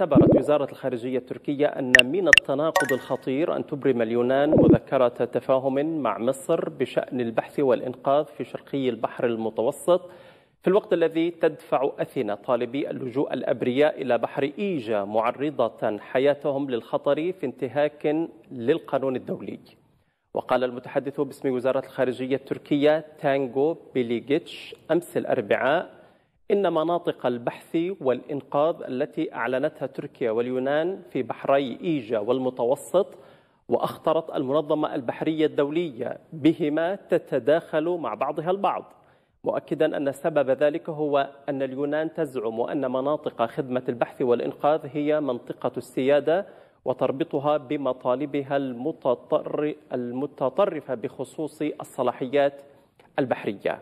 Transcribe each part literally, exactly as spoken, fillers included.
اعتبرت وزارة الخارجية التركية أن من التناقض الخطير أن تبرم اليونان مذكرة تفاهم مع مصر بشأن البحث والإنقاذ في شرقي البحر المتوسط، في الوقت الذي تدفع أثينا طالبي اللجوء الأبرياء إلى بحر إيجا معرضة حياتهم للخطر في انتهاك للقانون الدولي. وقال المتحدث باسم وزارة الخارجية التركية تانغو بيليغيتش أمس الأربعاء إن مناطق البحث والإنقاذ التي أعلنتها تركيا واليونان في بحري إيجا والمتوسط وأخطرت المنظمة البحرية الدولية بهما تتداخل مع بعضها البعض، مؤكدا أن سبب ذلك هو أن اليونان تزعم أن مناطق خدمة البحث والإنقاذ هي منطقة السيادة وتربطها بمطالبها المتطرفة بخصوص الصلاحيات البحرية.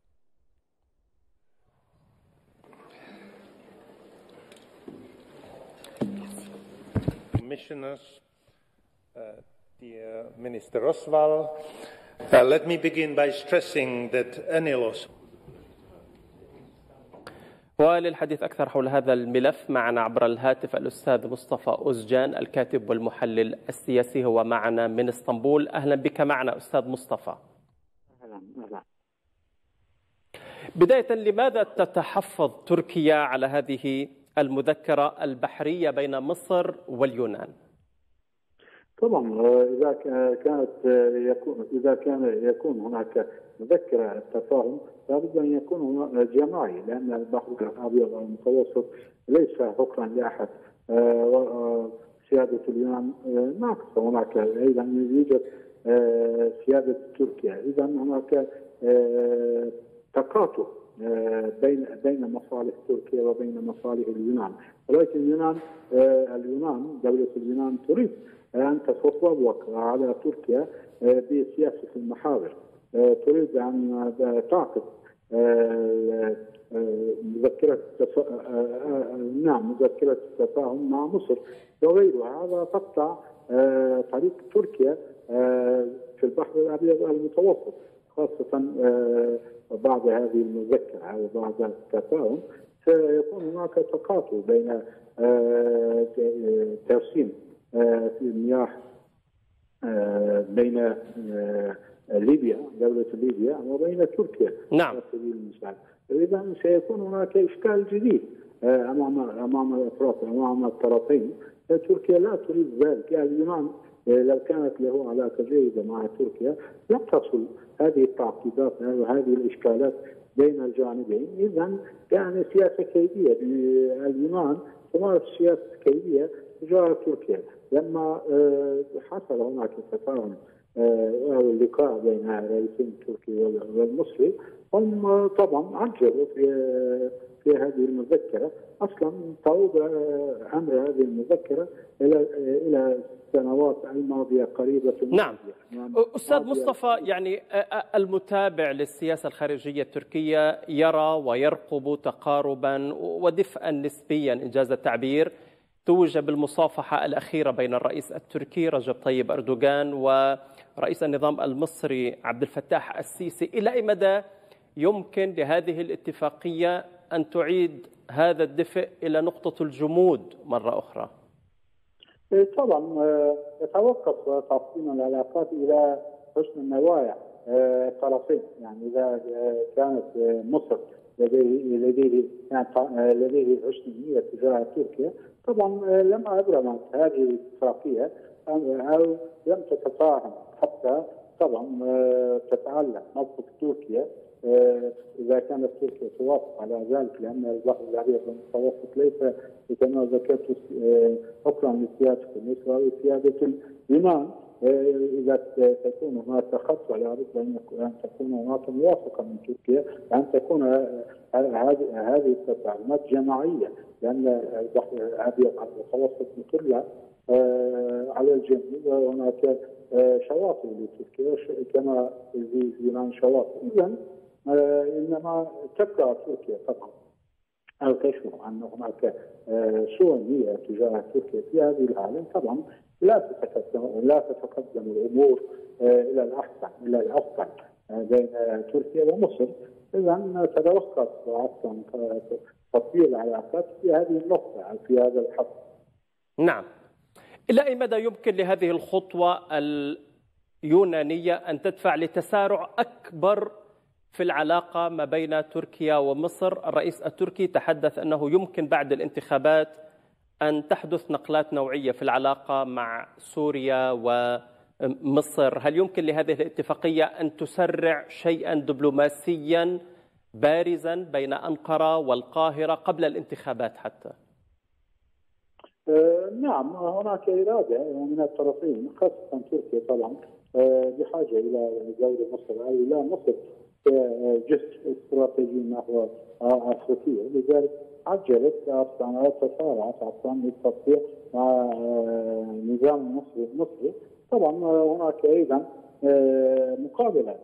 Commissioners, uh, dear Minister Rosval, uh, let me begin by stressing that any loss. وللحديث أكثر حول هذا الملف معنا عبر الهاتف الأستاذ مصطفى أوزجان الكاتب والمحلل السياسي، هو معنا من اسطنبول. أهلا بك معنا أستاذ مصطفى. أهلا أهلا. بداية، لماذا تتحفظ تركيا على هذه المذكرة البحرية بين مصر واليونان؟ طبعا إذا كانت يكون إذا كان يكون هناك مذكرة تفاهم لابد أن يكون جماعي، لأن البحر الأبيض المتوسط ليس حكرا لأحد. سيادة اليونان ناقصة، هناك أيضا يوجد سيادة تركيا، إذا هناك تقاطع بين بين مصالح تركيا وبين مصالح اليونان، ولكن اليونان اليونان دولة اليونان تريد أن تتفوق على تركيا بسياسة المحاور، تريد أن تعقد مذكرة نعم مذكرة التفاهم مع مصر وغيرها. هذا تقطع طريق تركيا في البحر الأبيض المتوسط، خاصة بعد هذه المذكرة أو بعد التفاهم سيكون هناك تقاطع بين ترسيم في المياه بين ليبيا دولة ليبيا وبين تركيا. نعم. على سبيل المثال، إذا سيكون هناك إشكال جديد أمام أمام الأطراف أمام الطرفين. تركيا لا تريد ذلك. اليونان لو كانت له علاقة جيدة مع تركيا لم تصل هذه التعقيدات وهذه الإشكالات بين الجانبين. إذا كان سياسة كيدية، اليونان تمارس سياسة كيدية تجاه تركيا. لما حصل هناك تفاهم أو اللقاء بين الرئيسين التركي والمصري، هم طبعا عجلوا في في هذه المذكرة. أصلا تعود أمر هذه المذكرة إلى إلى السنوات الماضية قريبة. نعم. أستاذ مصطفى، يعني المتابع للسياسة الخارجية التركية يرى ويرقب تقاربا ودفئا نسبيا إنجاز التعبير توج بالمصافحة الأخيرة بين الرئيس التركي رجب طيب أردوغان ورئيس النظام المصري عبد الفتاح السيسي. إلى أي مدى يمكن لهذه الاتفاقية أن تعيد هذا الدفء إلى نقطة الجمود مرة أخرى؟ طبعا يتوقف تقسيم العلاقات إلى حسن النوايا الطرفين. يعني إذا كانت مصر لديه لديه يعني لديه حسن نية تجاه تركيا، طبعا لما أبرمت هذه الاتفاقية أو لم تتفاهم حتى طبعا تتعلق موقف تركيا، إذا كانت تركيا توافق على ذلك، لأن البحر الأبيض المتوسط ليس كما ذكرت حكرا لسيادة مصر وسيادة اليونان. إذا تكون هناك خطوة لابد أن تكون هناك موافقة من تركيا، أن تكون هذه التفاهمات جماعية، لأن البحر الأبيض المتوسط مطل على الجنوب وهناك شواطئ لتركيا كما في اليونان شواطئ. إذا إنما تبقى تركيا طبعا أو تشعر أن هناك سوء نية تجاه تركيا في هذه الحالة، طبعا لا تتقدم لا تتقدم الأمور إلى الأحسن إلى الأفضل بين تركيا ومصر. إذا تتوقف أصلا تطوير العلاقات في هذه النقطة أو في هذا الحد. نعم. إلى أي مدى يمكن لهذه الخطوة اليونانية أن تدفع لتسارع أكبر في العلاقة ما بين تركيا ومصر؟ الرئيس التركي تحدث أنه يمكن بعد الانتخابات أن تحدث نقلات نوعية في العلاقة مع سوريا ومصر. هل يمكن لهذه الاتفاقية أن تسرع شيئا دبلوماسيا بارزا بين أنقرة والقاهرة قبل الانتخابات حتى؟ آه نعم، هناك إرادة من الطرفين، خاصة تركيا طبعا آه بحاجة إلى دور مصر أو إلى مصر جزء استراتيجي نحو أفريقيا، لذلك عجلت أصلا تسارعت أصلا للتطبيع مع نظام المصري المصري. طبعا هناك أيضا مقابلة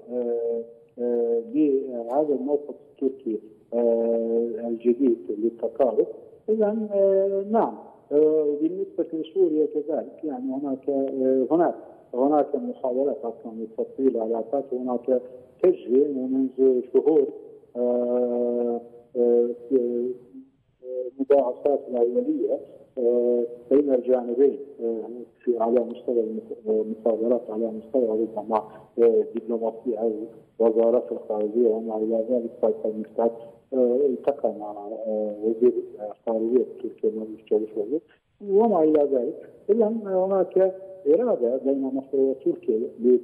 بهذا الموقف التركي الجديد للتقارب. إذا نعم، بالنسبة لسوريا كذلك، يعني هناك هناك هناك محاولات اصلا لتطوير العلاقات، وهناك تجري منذ شهور مباحثات الاوليه بين الجانبين في على مستوى المفاوضات، على مستوى ربما دبلوماسي او وزاره الخارجيه وما الى ذلك. فالمستعد التقى مع وزير الخارجيه تركيا مجلس الشورى وما الى ذلك. اذا هناك إرادة بين مصر وتركيا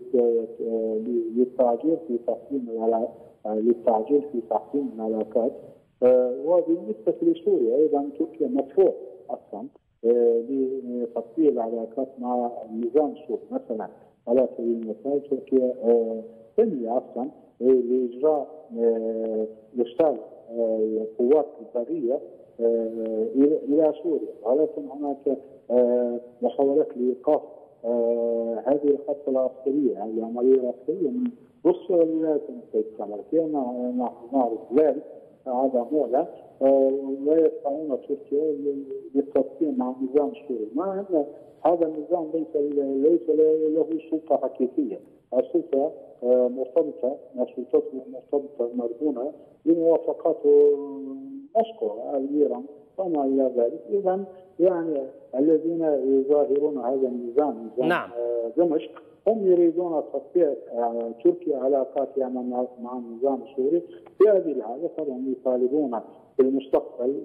للتعجيل في تحسين للتعجيل في تحسين العلاقات. وبالنسبة لسوريا أيضا تركيا مدفوع أصلا لتطوير العلاقات مع النظام السوري. مثلا على سبيل المثال تركيا تنوي أصلا لإجراء إرسال قوات برية إلى سوريا، ولكن هناك محاولات لإيقاف هذه الخطة العسكرية، العملية العسكرية من روسيا والولايات المتحدة الأمريكية. نحن نعرف ذلك، هذا معلن، لا يدفعون تركيا للتطبيع مع النظام السوري، مع أن هذا النظام ليس ليس له سلطة حقيقية. السلطة مرتبطة، سلطته مرتبطة مرهونة بموافقات موسكو أو إيران وما إلى ذلك. إذا يعني الذين يظاهرون هذا النظام، نظام نعم. دمشق، هم يريدون تطبيع تركيا علاقاتها مع النظام السوري. في هذه الحالة طبعا يطالبون في المستقبل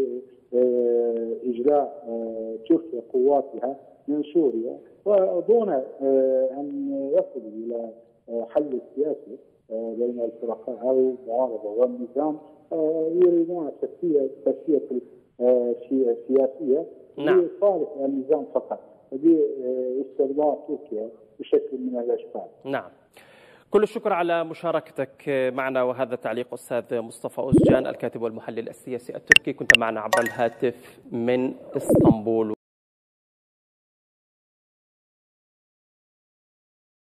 لإجلاء تركيا قواتها من سوريا، ودون أن يصلوا إلى حل سياسي بين الفرقاء أو المعارضة والنظام. يريدون تسوية تسوية سياسية لصالح النظام فقط، باسترضاء تركيا بشكل من الأشكال. نعم. كل الشكر على مشاركتك معنا، وهذا تعليق أستاذ مصطفى أوزجان الكاتب والمحلل السياسي التركي، كنت معنا عبر الهاتف من اسطنبول.